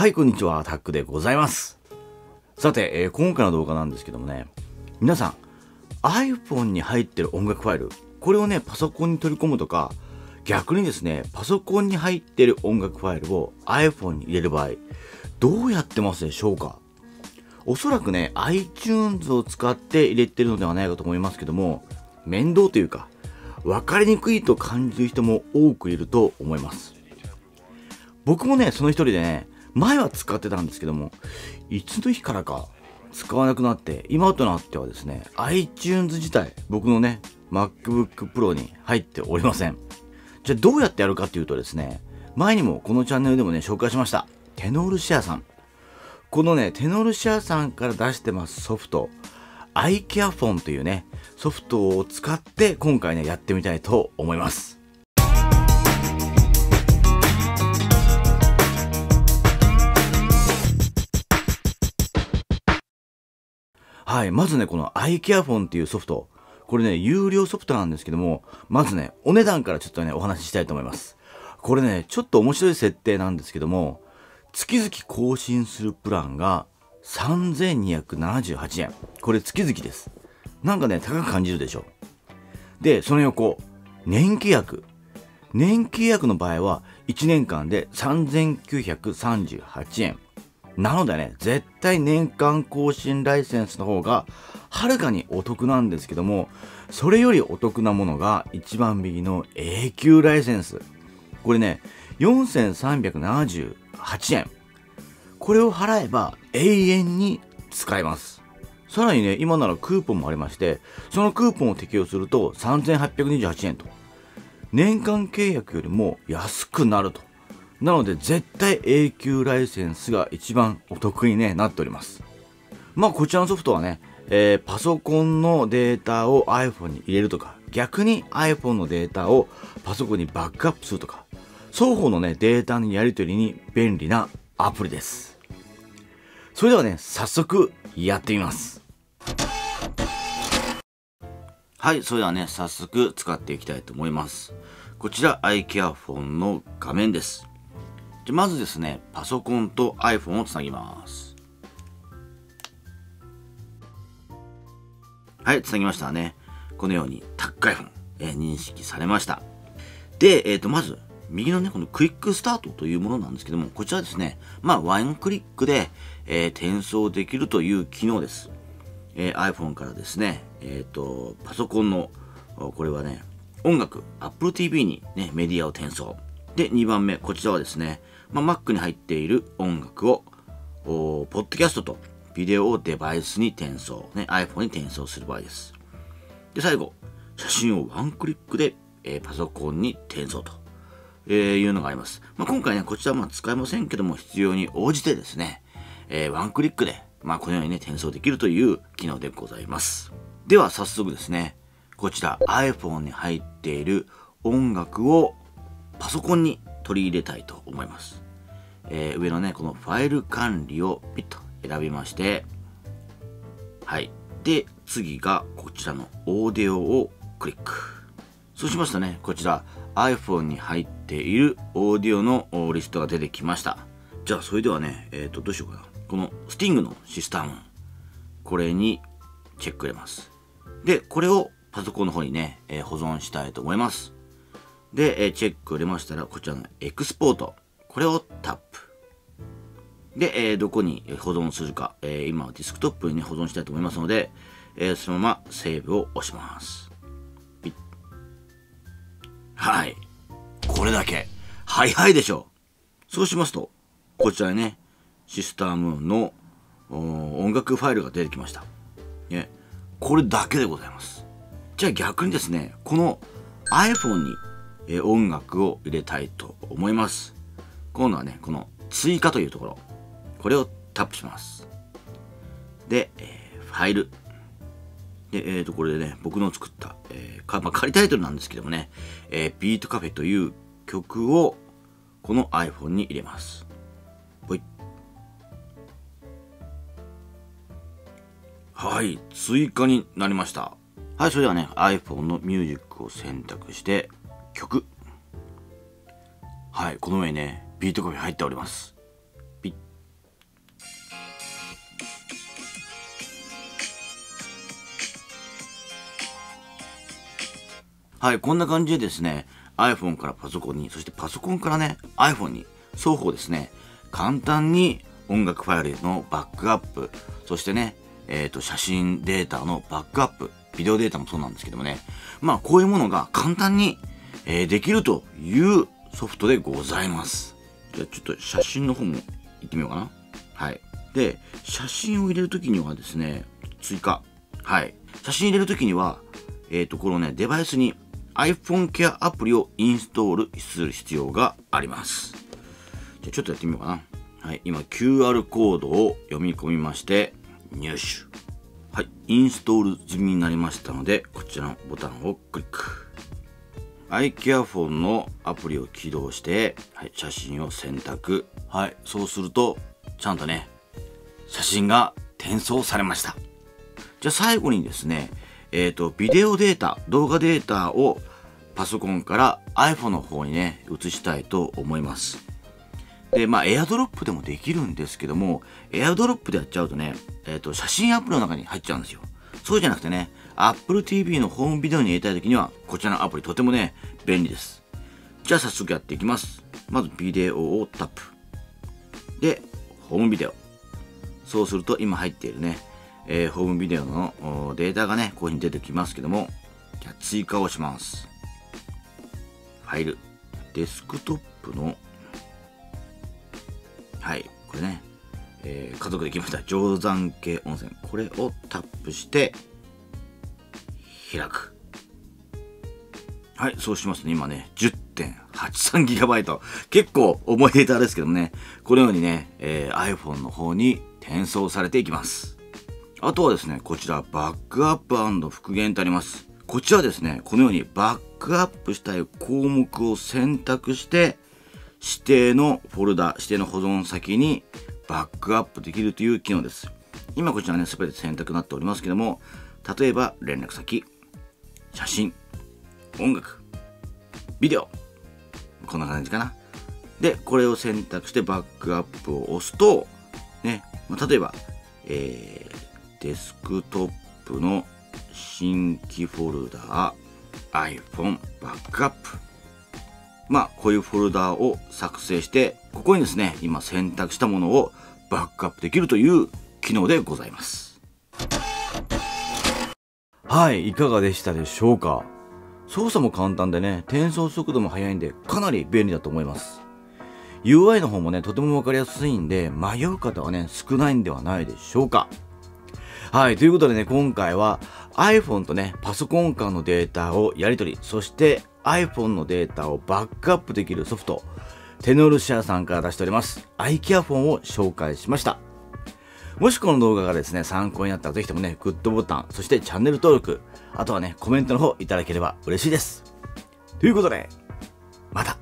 はい、こんにちは、タックでございます。さて、今回の動画なんですけどもね、皆さん、iPhone に入ってる音楽ファイル、これをね、パソコンに取り込むとか、逆にですね、パソコンに入ってる音楽ファイルを iPhone に入れる場合、どうやってますでしょうか？おそらくね、iTunes を使って入れてるのではないかと思いますけども、面倒というか、分かりにくいと感じる人も多くいると思います。僕もね、その一人でね、前は使ってたんですけども、いつの日からか使わなくなって、今となってはですね、iTunes 自体、僕のね、MacBook Pro に入っておりません。じゃあどうやってやるかっていうとですね、前にもこのチャンネルでもね、紹介しました。テノールシェアさん。このね、テノールシェアさんから出してますソフト、iCarePhone というね、ソフトを使って今回ね、やってみたいと思います。はい、まずね、この iCarePhone っていうソフト、これね、有料ソフトなんですけども、まずね、お値段からちょっとね、お話ししたいと思います。これね、ちょっと面白い設定なんですけども、月々更新するプランが3278円。これ月々です。なんかね、高く感じるでしょ。で、その横、年契約。年契約の場合は、1年間で3938円。なのでね、絶対年間更新ライセンスの方がはるかにお得なんですけども、それよりお得なものが一番右の永久ライセンス。これね、4378円。これを払えば永遠に使えます。さらにね、今ならクーポンもありまして、そのクーポンを適用すると3828円と、年間契約よりも安くなると。なので絶対永久ライセンスが一番お得に、ね、なっております。まあこちらのソフトはね、パソコンのデータを iPhone に入れるとか、逆に iPhone のデータをパソコンにバックアップするとか、双方のね、データのやり取りに便利なアプリです。それではね、早速やってみます。はい、それではね、早速使っていきたいと思います。こちら iCarePhone の画面です。まずですね、パソコンと iPhone をつなぎます。はい、つなぎましたね。このようにタック iPhone、認識されました。で、まず、右のね、このクイックスタートというものなんですけども、こちらですね、まあ、ワンクリックで、転送できるという機能です。iPhone からですね、パソコンの、これはね、音楽、Apple TV にね、メディアを転送。で、2番目、こちらはですね、Mac に入っている音楽を、ポッドキャストとビデオをデバイスに転送、ね、iPhone に転送する場合です。で、最後、写真をワンクリックで、パソコンに転送と、いうのがあります。今回ね、こちらは使えませんけども、必要に応じてですね、ワンクリックで、このようにね、転送できるという機能でございます。では、早速ですね、こちら iPhone に入っている音楽をパソコンに取り入れたいと思います。上のね、このファイル管理をピッと選びまして、はい。で、次がこちらのオーディオをクリック。そうしますとね、こちら iPhone に入っているオーディオのリストが出てきました。じゃあ、それではね、どうしようかな。この Sting のシスタム、これにチェック入れます。で、これをパソコンの方にね、保存したいと思います。で、チェック入れましたら、こちらのエクスポート。これをタップ。で、どこに保存するか。今はディスクトップに、ね、保存したいと思いますので、そのままセーブを押します。はい。これだけ。早いでしょう。そうしますと、こちらにね、シスタムの音楽ファイルが出てきました。ね、これだけでございます。じゃあ逆にですね、この iPhone に音楽を入れたいと思います。今度はね、この追加というところ、これをタップします。で、ファイル。で、これでね、僕の作った、仮タイトルなんですけどもね、ビートカフェという曲をこの iPhone に入れます。はい、追加になりました。はい、それではね、iPhone のミュージックを選択して、曲。はい、この上にね、ビートカフェ入っております。ピッ。 はい、こんな感じでですね、iPhone からパソコンに、そしてパソコンからね、iPhone に、双方ですね、簡単に音楽ファイルのバックアップ、そしてね、写真データのバックアップ、ビデオデータもそうなんですけどもね、まあこういうものが簡単に、できるというソフトでございます。じゃあちょっと写真の方も行ってみようかな。はい。で、写真を入れるときにはですね、追加。はい。写真入れるときには、このね、デバイスに iPhone Care アプリをインストールする必要があります。じゃあちょっとやってみようかな。はい。今 QR コードを読み込みまして、入手。はい。インストール済みになりましたので、こちらのボタンをクリック。iCarePhone のアプリを起動して、はい、写真を選択。はい。そうすると、ちゃんとね、写真が転送されました。じゃあ最後にですね、ビデオデータ、動画データをパソコンから iPhone の方にね、移したいと思います。で、まあ、AirDrop でもできるんですけども、AirDrop でやっちゃうとね、写真アプリの中に入っちゃうんですよ。そうじゃなくてね、Apple TV のホームビデオに入れたいときには、こちらのアプリとてもね、便利です。じゃあ早速やっていきます。まずビデオをタップ。で、ホームビデオ。そうすると今入っているね、ホームビデオのデータがね、ここに出てきますけども、じゃあ追加をします。ファイル。デスクトップの、はい、これね、家族で来ました。定山渓温泉。これをタップして、開く。はい、そうしますね。今ね、10.83GB。結構重いデータですけどもね、このようにね、iPhone の方に転送されていきます。あとはですね、こちら、バックアップ&復元とあります。こちらですね、このようにバックアップしたい項目を選択して、指定のフォルダ、指定の保存先にバックアップできるという機能です。今こちらね、すべて選択になっておりますけども、例えば、連絡先、写真、音楽、ビデオ。こんな感じかな。で、これを選択してバックアップを押すと、ね、例えば、デスクトップの新規フォルダ、iPhone バックアップ。まあ、こういうフォルダを作成して、ここにですね、今選択したものをバックアップできるという機能でございます。はい、いかがでしたでしょうか。操作も簡単でね、転送速度も速いんで、かなり便利だと思います。UI の方もね、とてもわかりやすいんで、迷う方はね、少ないんではないでしょうか。はい、ということでね、今回は iPhone とね、パソコン間のデータをやり取り、そして iPhone のデータをバックアップできるソフト、テノールシェアさんから出しております iCarePhone を紹介しました。もしこの動画がですね、参考になったらぜひともね、グッドボタン、そしてチャンネル登録、あとはね、コメントの方いただければ嬉しいです。ということで、また